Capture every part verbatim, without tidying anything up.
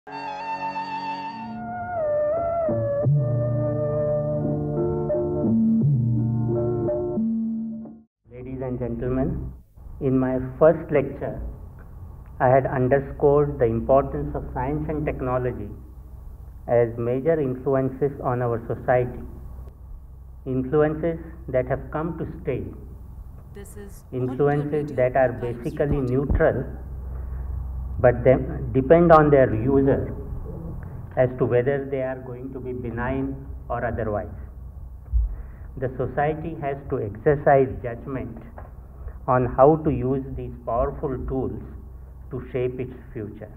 Ladies and gentlemen, in my first lecture, I had underscored the importance of science and technology as major influences on our society, influences that have come to stay, influences that are basically neutral but then depend on their user as to whether they are going to be benign or otherwise. The society has to exercise judgment on how to use these powerful tools to shape its future.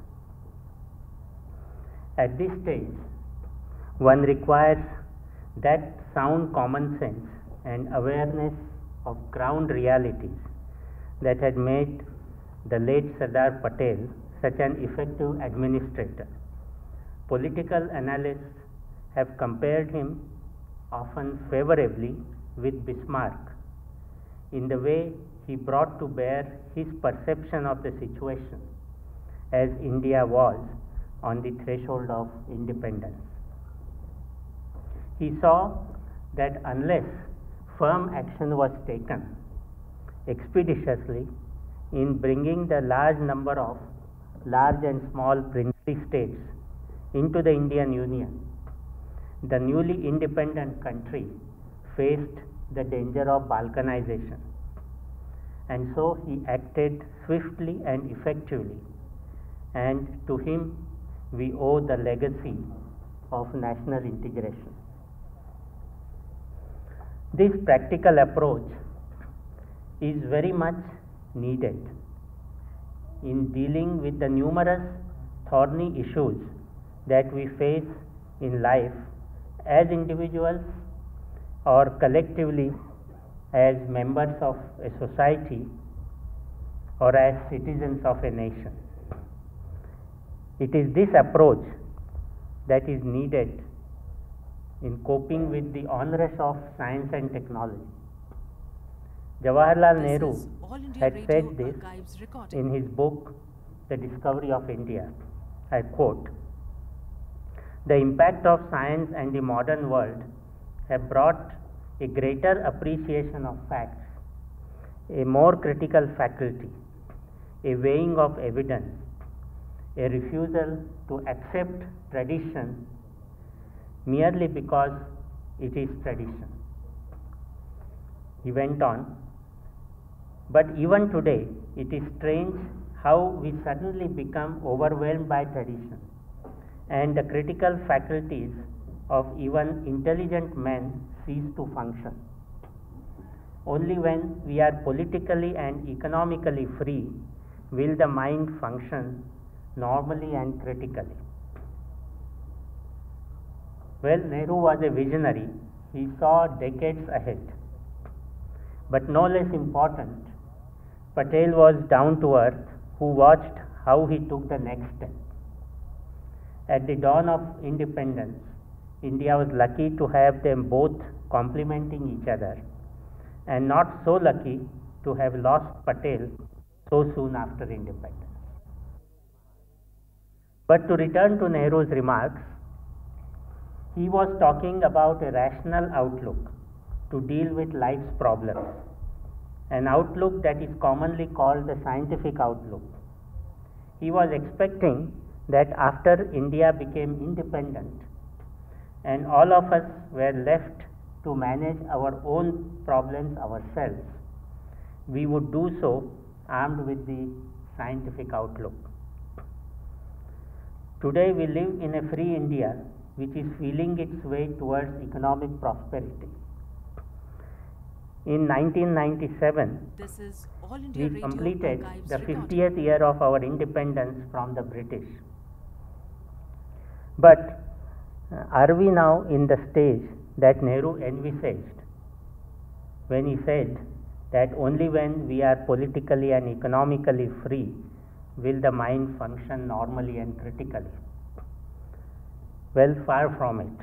At this stage, one requires that sound common sense and awareness of ground realities that had made the late Sardar Patel such an effective administrator. Political analysts have compared him often favorably with Bismarck in the way he brought to bear his perception of the situation as India was on the threshold of independence. He saw that unless firm action was taken expeditiously in bringing the large number of large and small princely states into the Indian Union, the newly independent country faced the danger of balkanization, and so he acted swiftly and effectively, and to him we owe the legacy of national integration. This practical approach is very much needed in dealing with the numerous thorny issues that we face in life as individuals or collectively as members of a society or as citizens of a nation. It is this approach that is needed in coping with the onrush of science and technology. Jawaharlal Nehru had said this in his book, The Discovery of India. I quote, "The impact of science and the modern world have brought a greater appreciation of facts, a more critical faculty, a weighing of evidence, a refusal to accept tradition merely because it is tradition." He went on, "But even today, it is strange how we suddenly become overwhelmed by tradition, and the critical faculties of even intelligent men cease to function. Only when we are politically and economically free will the mind function normally and critically." Well, Nehru was a visionary. He saw decades ahead. But no less important, Patel was down to earth, who watched how he took the next step. At the dawn of independence, India was lucky to have them both complementing each other, and not so lucky to have lost Patel so soon after independence. But to return to Nehru's remarks, he was talking about a rational outlook to deal with life's problems, an outlook that is commonly called the scientific outlook. He was expecting that after India became independent and all of us were left to manage our own problems ourselves, we would do so armed with the scientific outlook. Today we live in a free India which is feeling its way towards economic prosperity. In nineteen ninety-seven, we completed the fiftieth year of our independence from the British. But are we now in the stage that Nehru envisaged when he said that only when we are politically and economically free will the mind function normally and critically? Well, far from it.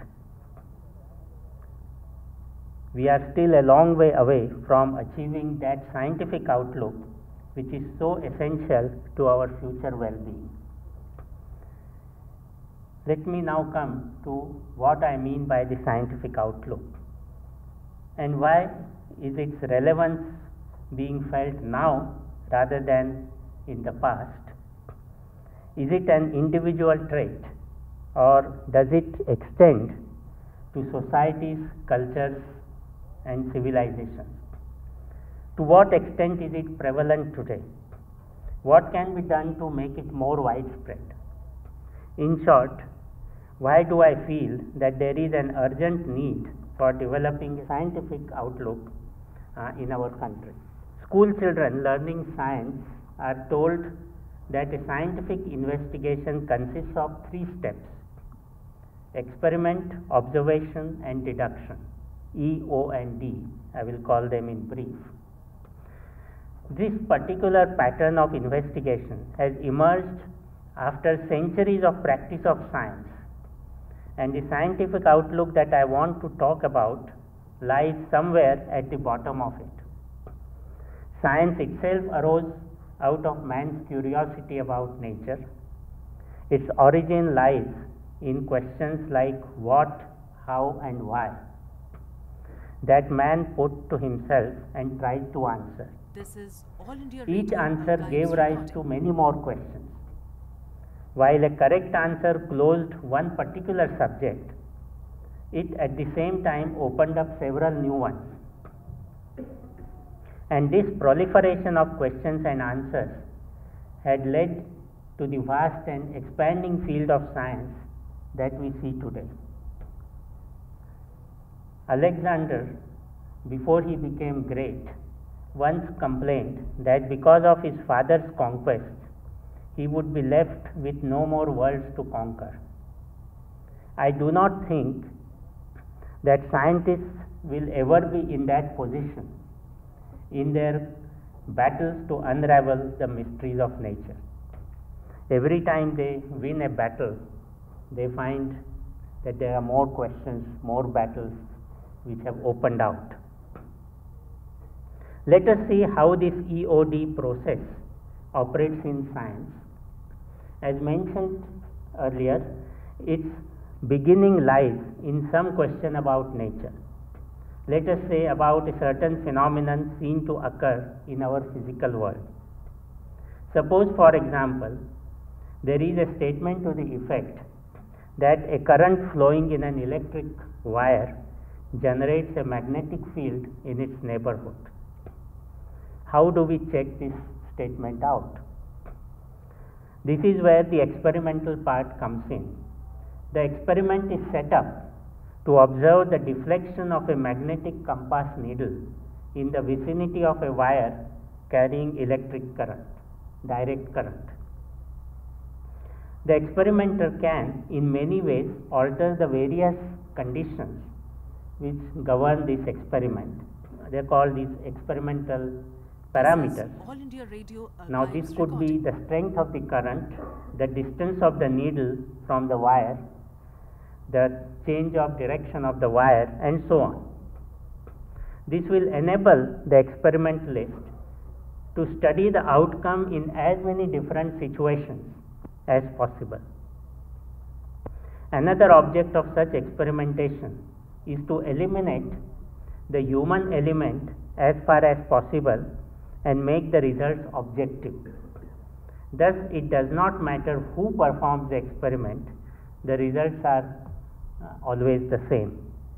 We are still a long way away from achieving that scientific outlook which is so essential to our future well-being. Let me now come to what I mean by the scientific outlook and why is its relevance being felt now rather than in the past. Is it an individual trait or does it extend to societies, cultures, and civilizations? To what extent is it prevalent today? What can be done to make it more widespread? In short, why do I feel that there is an urgent need for developing a scientific outlook uh, in our country? School children learning science are told that a scientific investigation consists of three steps: experiment, observation, and deduction. E, O, and D, I will call them in brief. This particular pattern of investigation has emerged after centuries of practice of science, and the scientific outlook that I want to talk about lies somewhere at the bottom of it. Science itself arose out of man's curiosity about nature. Its origin lies in questions like what, how, and why that man put to himself and tried to answer. This is All India Each Radio answer Archives gave rise recording. to many more questions. While a correct answer closed one particular subject, it at the same time opened up several new ones. And this proliferation of questions and answers had led to the vast and expanding field of science that we see today. Alexander, before he became great, once complained that because of his father's conquests, he would be left with no more worlds to conquer. I do not think that scientists will ever be in that position in their battles to unravel the mysteries of nature. Every time they win a battle, they find that there are more questions, more battles which have opened out. Let us see how this E O D process operates in science. As mentioned earlier, its beginning lies in some question about nature. Let us say about a certain phenomenon seen to occur in our physical world. Suppose, for example, there is a statement to the effect that a current flowing in an electric wire generates a magnetic field in its neighborhood. How do we check this statement out? This is where the experimental part comes in. The experiment is set up to observe the deflection of a magnetic compass needle in the vicinity of a wire carrying electric current, direct current. The experimenter can, in many ways, alter the various conditions which govern this experiment. They are called these experimental parameters. All India Radio Now Archives this could be recording. the strength of the current, the distance of the needle from the wire, the change of direction of the wire, and so on. This will enable the experimentalist to study the outcome in as many different situations as possible. Another object of such experimentation is to eliminate the human element as far as possible and make the results objective. Thus, it does not matter who performs the experiment, the results are uh, always the same.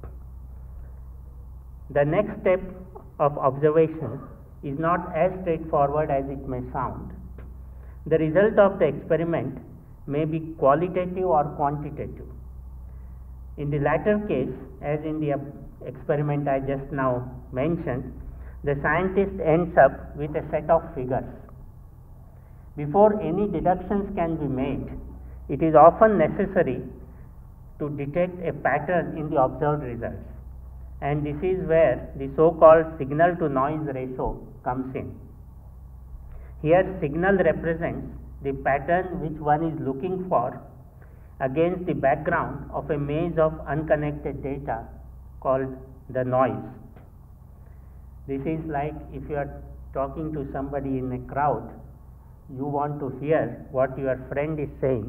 The next step of observation is not as straightforward as it may sound. The result of the experiment may be qualitative or quantitative. In the latter case, as in the experiment I just now mentioned, the scientist ends up with a set of figures. Before any deductions can be made, it is often necessary to detect a pattern in the observed results, and this is where the so-called signal to noise ratio comes in. Here, signal represents the pattern which one is looking for against the background of a maze of unconnected data called the noise. This is like if you are talking to somebody in a crowd, you want to hear what your friend is saying,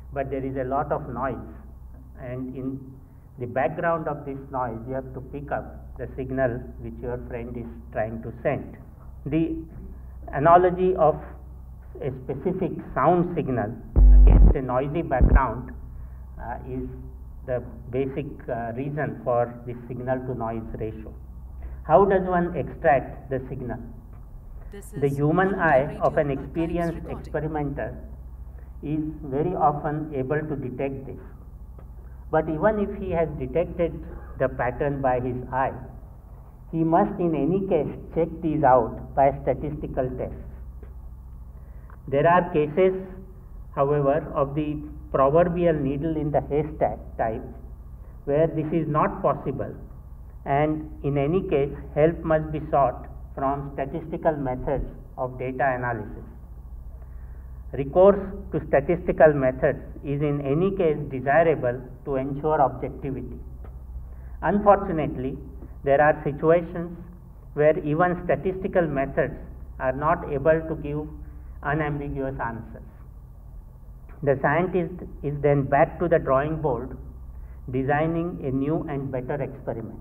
but there is a lot of noise, and in the background of this noise you have to pick up the signal which your friend is trying to send. The analogy of a specific sound signal against a noisy background uh, is the basic uh, reason for this signal to noise ratio. How does one extract the signal? The human eye of an experienced experimenter is very often able to detect this. But even if he has detected the pattern by his eye, he must in any case check these out by statistical tests. There are cases, however, of the proverbial needle in the haystack type, where this is not possible, and in any case help must be sought from statistical methods of data analysis. Recourse to statistical methods is in any case desirable to ensure objectivity. Unfortunately, there are situations where even statistical methods are not able to give unambiguous answers. The scientist is then back to the drawing board, designing a new and better experiment.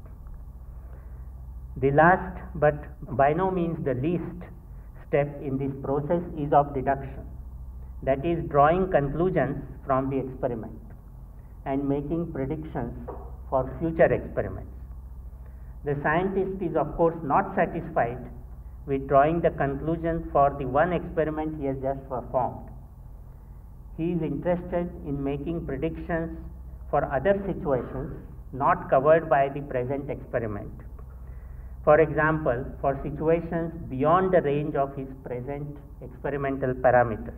The last, but by no means the least, step in this process is of deduction, that is, drawing conclusions from the experiment and making predictions for future experiments. The scientist is of course not satisfied with drawing the conclusions for the one experiment he has just performed. He is interested in making predictions for other situations not covered by the present experiment. For example, for situations beyond the range of his present experimental parameters.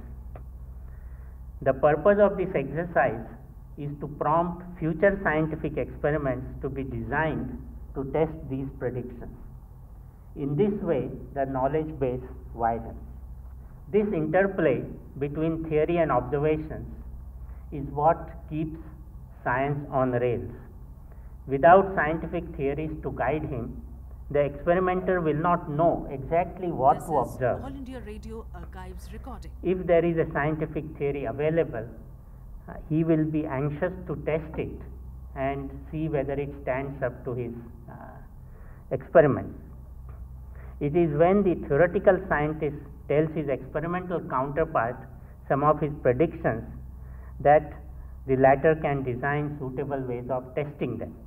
The purpose of this exercise is to prompt future scientific experiments to be designed to test these predictions. In this way, the knowledge base widens. This interplay between theory and observations is what keeps science on rails. Without scientific theories to guide him, the experimenter will not know exactly what this to observe. All India Radio Archives recording. If there is a scientific theory available, uh, he will be anxious to test it and see whether it stands up to his uh, experiments. It is when the theoretical scientist tells his experimental counterpart some of his predictions that the latter can design suitable ways of testing them.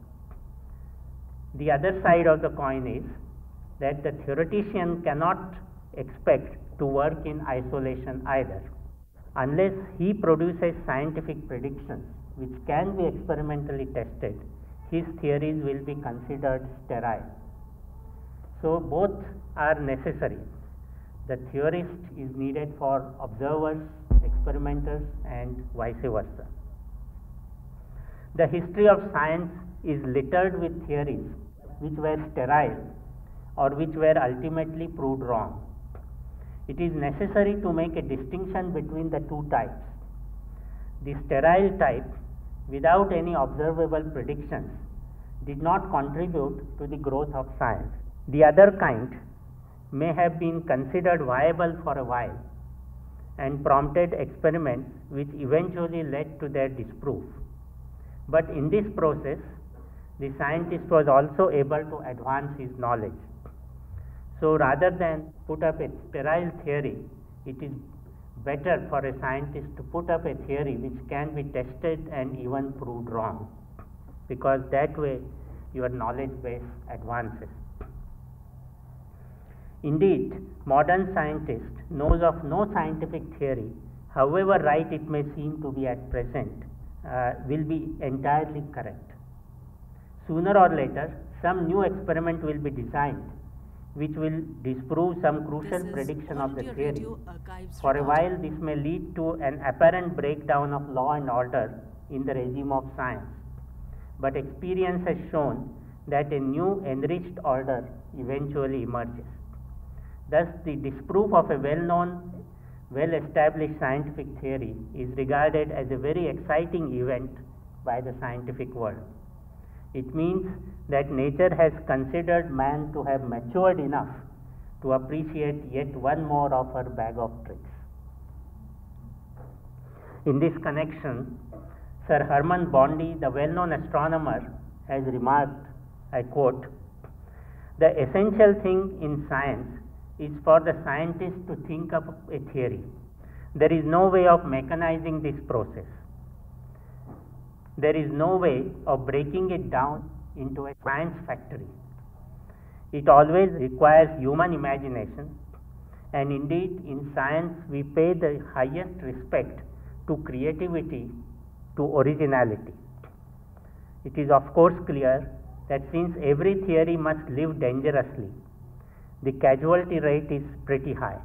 The other side of the coin is that the theoretician cannot expect to work in isolation either. Unless he produces scientific predictions which can be experimentally tested, his theories will be considered sterile. So both are necessary. The theorist is needed for observers, experimenters, and vice versa. The history of science is littered with theories which were sterile or which were ultimately proved wrong. It is necessary to make a distinction between the two types. The sterile type, without any observable predictions, did not contribute to the growth of science. The other kind may have been considered viable for a while and prompted experiments which eventually led to their disproof. But in this process, the scientist was also able to advance his knowledge. So rather than put up a sterile theory, it is better for a scientist to put up a theory which can be tested and even proved wrong, because that way your knowledge base advances. Indeed, modern scientist knows of no scientific theory, however right it may seem to be at present, uh, will be entirely correct. Sooner or later, some new experiment will be designed which will disprove some crucial prediction of the theory. For a while, this may lead to an apparent breakdown of law and order in the regime of science. But experience has shown that a new enriched order eventually emerges. Thus, the disproof of a well-known, well-established scientific theory is regarded as a very exciting event by the scientific world. It means that nature has considered man to have matured enough to appreciate yet one more of her bag of tricks. In this connection, Sir Hermann Bondi, the well-known astronomer, has remarked, I quote, "The essential thing in science is for the scientist to think up a theory. There is no way of mechanizing this process. There is no way of breaking it down into a science factory. It always requires human imagination, and indeed in science we pay the highest respect to creativity, to originality. It is of course clear that since every theory must live dangerously, the casualty rate is pretty high.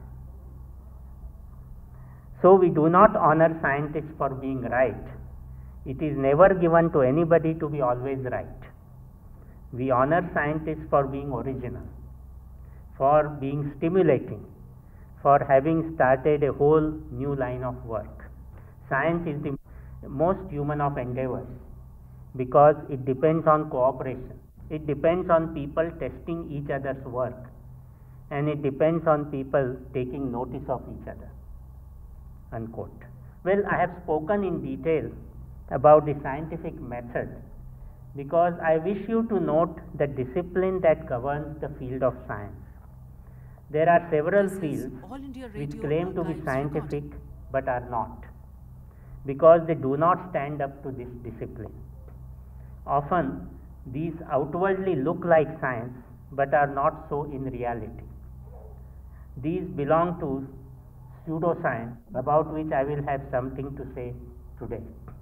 So we do not honor scientists for being right. It is never given to anybody to be always right. We honor scientists for being original, for being stimulating, for having started a whole new line of work. Science is the most human of endeavors because it depends on cooperation. It depends on people testing each other's work, and it depends on people taking notice of each other." Unquote. Well, I have spoken in detail about the scientific method because I wish you to note the discipline that governs the field of science. There are several fields which claim to be scientific but are not, because they do not stand up to this discipline. Often these outwardly look like science but are not so in reality. These belong to pseudoscience, about which I will have something to say today.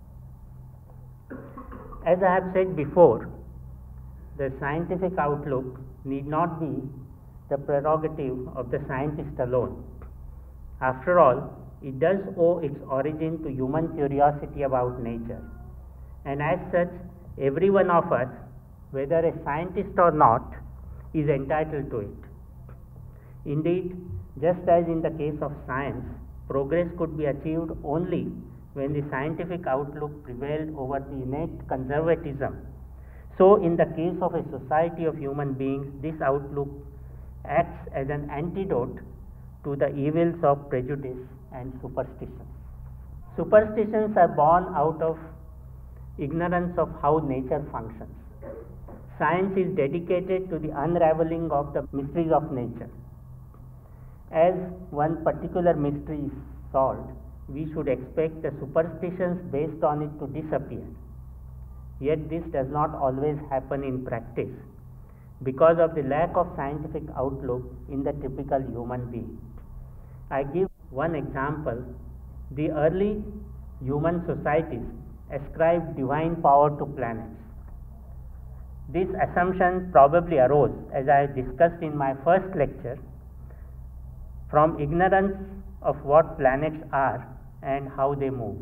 As I have said before, the scientific outlook need not be the prerogative of the scientist alone. After all, it does owe its origin to human curiosity about nature, and as such, every one of us, whether a scientist or not, is entitled to it. Indeed, just as in the case of science, progress could be achieved only when the scientific outlook prevailed over the innate conservatism, so in the case of a society of human beings, this outlook acts as an antidote to the evils of prejudice and superstition. Superstitions are born out of ignorance of how nature functions. Science is dedicated to the unraveling of the mysteries of nature. As one particular mystery is solved, we should expect the superstitions based on it to disappear. Yet this does not always happen in practice because of the lack of scientific outlook in the typical human being. I give one example. The early human societies ascribed divine power to planets. This assumption probably arose, as I discussed in my first lecture, from ignorance of what planets are and how they move.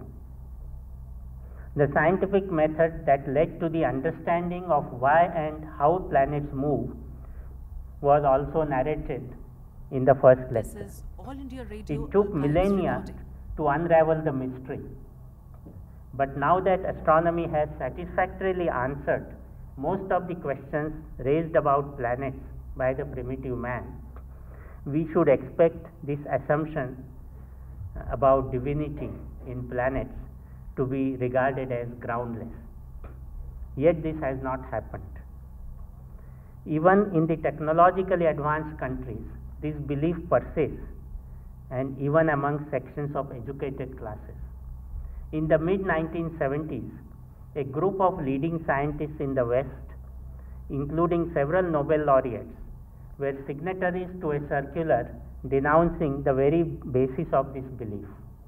The scientific method that led to the understanding of why and how planets move was also narrated in the first lecture. It took millennia to unravel the mystery. But now that astronomy has satisfactorily answered most of the questions raised about planets by the primitive man, we should expect this assumption about divinity in planets to be regarded as groundless. Yet this has not happened. Even in the technologically advanced countries, this belief persists, and even among sections of educated classes. In the mid nineteen seventies, a group of leading scientists in the West, including several Nobel laureates, were signatories to a circular denouncing the very basis of this belief.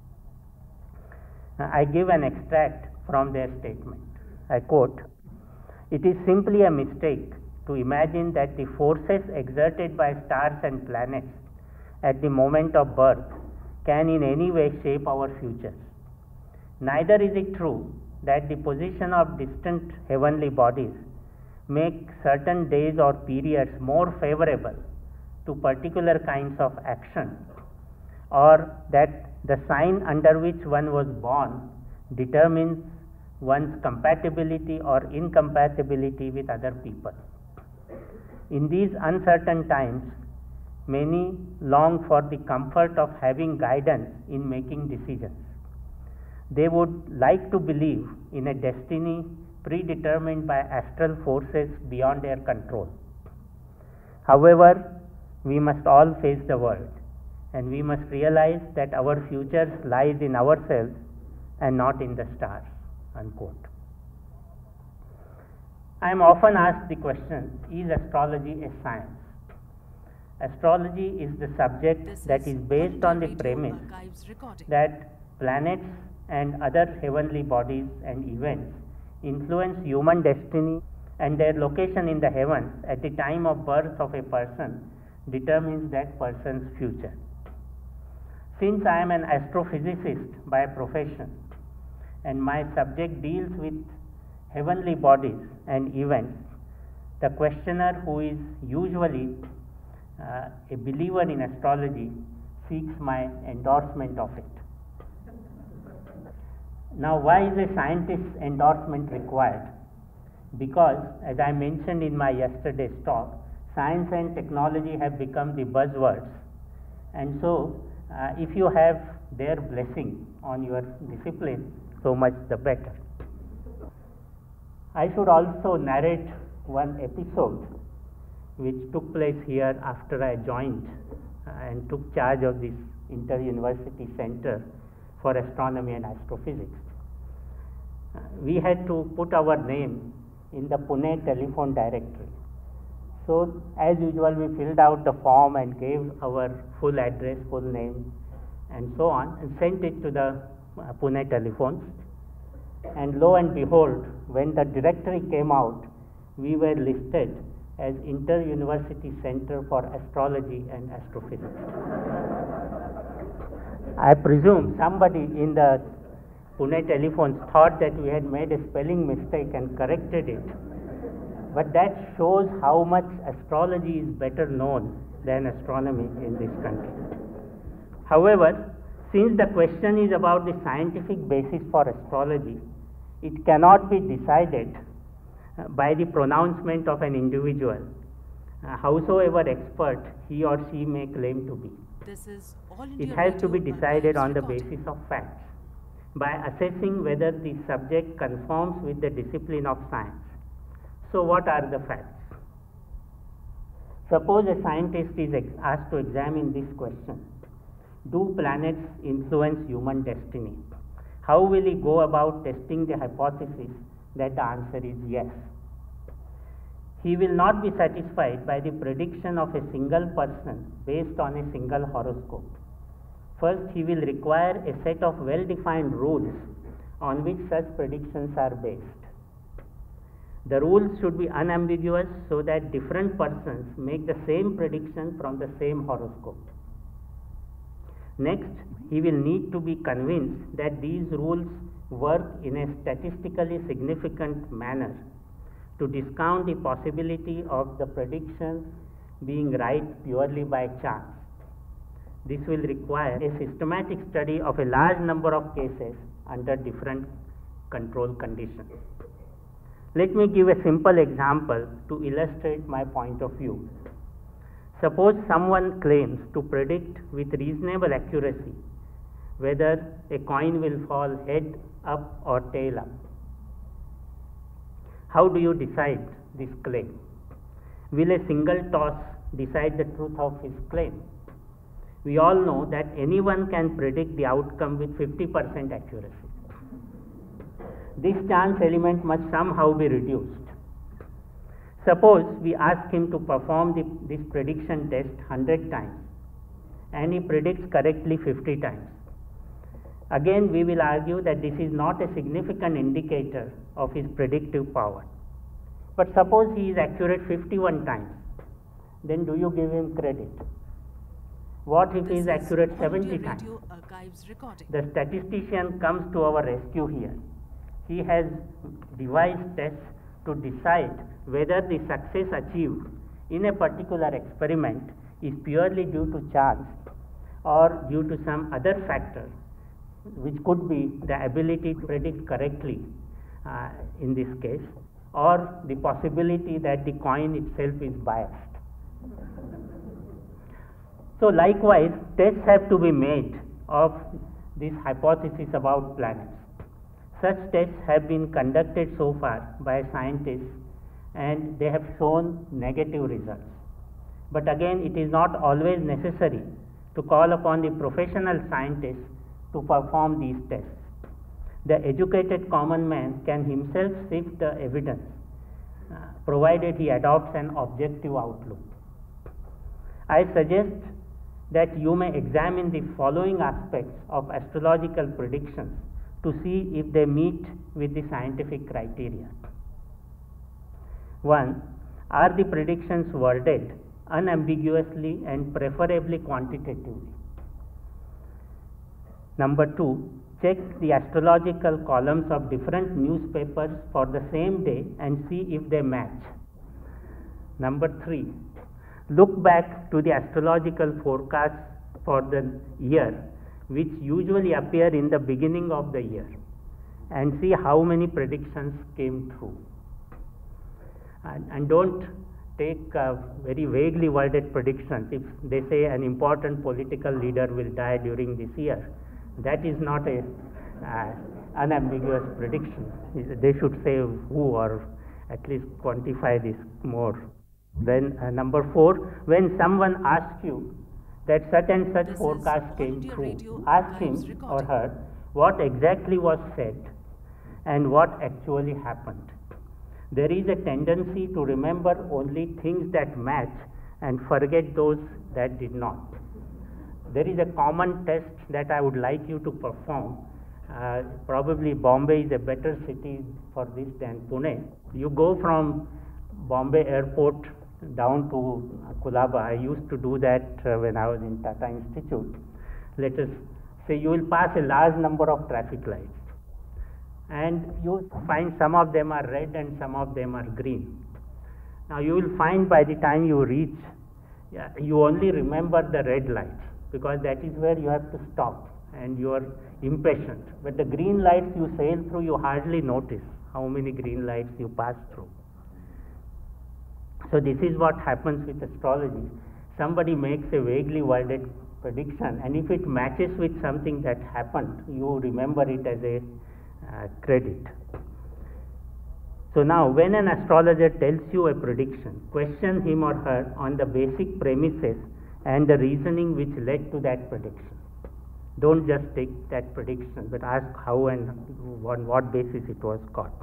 I give an extract from their statement. I quote, "It is simply a mistake to imagine that the forces exerted by stars and planets at the moment of birth can in any way shape our futures. Neither is it true that the position of distant heavenly bodies make certain days or periods more favorable to particular kinds of action, or that the sign under which one was born determines one's compatibility or incompatibility with other people. In these uncertain times, many long for the comfort of having guidance in making decisions. They would like to believe in a destiny predetermined by astral forces beyond their control. However, we must all face the world, and we must realize that our future lies in ourselves and not in the stars. Unquote. I am often asked the question, is astrology a science? Astrology is the subject This that is is based All on the India Radio premise Archives recording. that planets and other heavenly bodies and events influence human destiny, and their location in the heavens at the time of birth of a person determines that person's future. Since I am an astrophysicist by profession and my subject deals with heavenly bodies and events, the questioner, who is usually uh, a believer in astrology, seeks my endorsement of it. Now, why is a scientist's endorsement required? Because, as I mentioned in my yesterday's talk, science and technology have become the buzzwords, and so uh, if you have their blessing on your discipline, so much the better. I should also narrate one episode which took place here after I joined uh, and took charge of this Inter-University Center for Astronomy and Astrophysics. Uh, we had to put our name in the Pune telephone directory. So, as usual, we filled out the form and gave our full address, full name, and so on, and sent it to the uh, Pune telephones. And lo and behold, when the directory came out, we were listed as Inter-University Center for Astrology and Astrophysics. I presume somebody in the Pune telephones thought that we had made a spelling mistake and corrected it. But that shows how much astrology is better known than astronomy in this country. However, since the question is about the scientific basis for astrology, it cannot be decided uh, by the pronouncement of an individual, uh, howsoever expert he or she may claim to be. This is All India It has to be Radio decided Archives on the recording. basis of facts, by assessing whether the subject conforms with the discipline of science. So, what are the facts? Suppose a scientist is ex- asked to examine this question: do planets influence human destiny? How will he go about testing the hypothesis that the answer is yes? He will not be satisfied by the prediction of a single person based on a single horoscope. First, he will require a set of well-defined rules on which such predictions are based. The rules should be unambiguous so that different persons make the same prediction from the same horoscope. Next, he will need to be convinced that these rules work in a statistically significant manner to discount the possibility of the prediction being right purely by chance. This will require a systematic study of a large number of cases under different control conditions. Let me give a simple example to illustrate my point of view. Suppose someone claims to predict with reasonable accuracy whether a coin will fall head up or tail up. How do you decide this claim? Will a single toss decide the truth of his claim? We all know that anyone can predict the outcome with fifty percent accuracy. This chance element must somehow be reduced. Suppose we ask him to perform the, this prediction test one hundred times and he predicts correctly fifty times. Again, we will argue that this is not a significant indicator of his predictive power. But suppose he is accurate fifty-one times, then do you give him credit? What if he is accurate seventy times? The statistician comes to our rescue here. He has devised tests to decide whether the success achieved in a particular experiment is purely due to chance or due to some other factor, which could be the ability to predict correctly uh, in this case, or the possibility that the coin itself is biased. So likewise, tests have to be made of this hypothesis about planets. Such tests have been conducted so far by scientists and they have shown negative results. But again, it is not always necessary to call upon the professional scientists to perform these tests. The educated common man can himself sift the evidence, uh, provided he adopts an objective outlook. I suggest that you may examine the following aspects of astrological predictions to see if they meet with the scientific criteria. One, are the predictions worded unambiguously and preferably quantitatively? Number two, check the astrological columns of different newspapers for the same day and see if they match. Number three, look back to the astrological forecasts for the year, which usually appear in the beginning of the year, and see how many predictions came true. And, and don't take uh, very vaguely worded predictions. If they say an important political leader will die during this year, that is not a uh, unambiguous prediction. They should say who, or at least quantify this more. Then uh, number four, when someone asks you that such and such This forecast is came All India true, Radio ask him Archives or recording. her what exactly was said and what actually happened. There is a tendency to remember only things that match and forget those that did not. There is a common test that I would like you to perform. Uh, probably Bombay is a better city for this than Pune. You go from Bombay airport down to Kulaba. I used to do that uh, when I was in Tata Institute. Let us say you will pass a large number of traffic lights, and you find some of them are red and some of them are green. Now you will find by the time you reach, yeah, you only remember the red lights, because that is where you have to stop and you are impatient. But the green lights you sail through, you hardly notice how many green lights you pass through. So this is what happens with astrology. Somebody makes a vaguely worded prediction, and if it matches with something that happened, you remember it as a uh, credit. So now, when an astrologer tells you a prediction, question him or her on the basic premises and the reasoning which led to that prediction. Don't just take that prediction, but ask how and on what basis it was got.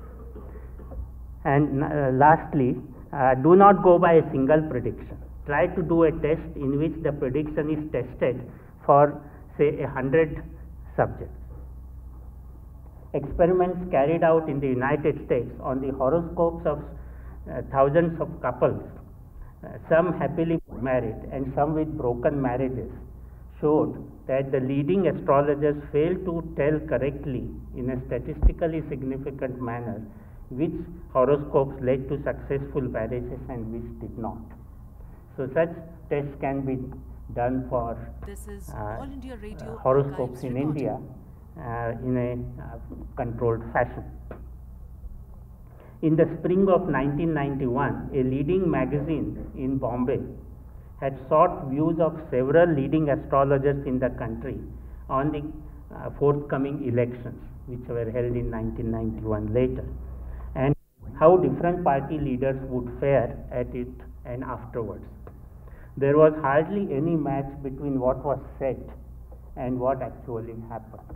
And uh, lastly, uh, do not go by a single prediction. Try to do a test in which the prediction is tested for, say, a hundred subjects. Experiments carried out in the United States on the horoscopes of uh, thousands of couples, uh, some happily married and some with broken marriages, showed that the leading astrologers failed to tell correctly in a statistically significant manner which horoscopes led to successful marriages and which did not. So such tests can be done for This is uh, All India Radio uh, horoscopes Archives in recording. India uh, in a uh, controlled fashion. In the spring of nineteen ninety-one, a leading magazine in Bombay had sought views of several leading astrologers in the country on the uh, forthcoming elections, which were held in nineteen ninety-one later, and how different party leaders would fare at it and afterwards. There was hardly any match between what was said and what actually happened.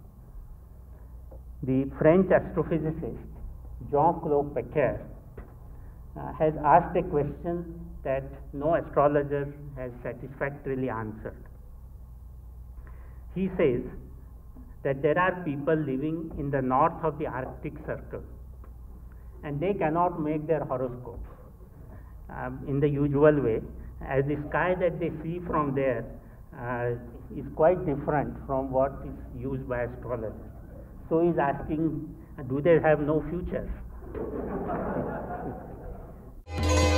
The French astrophysicist Jean-Claude Pecquer uh, has asked a question that no astrologer has satisfactorily answered. He says that there are people living in the north of the Arctic Circle, and they cannot make their horoscopes um, in the usual way, as the sky that they see from there uh, is quite different from what is used by astrologers. So he's asking, do they have no future?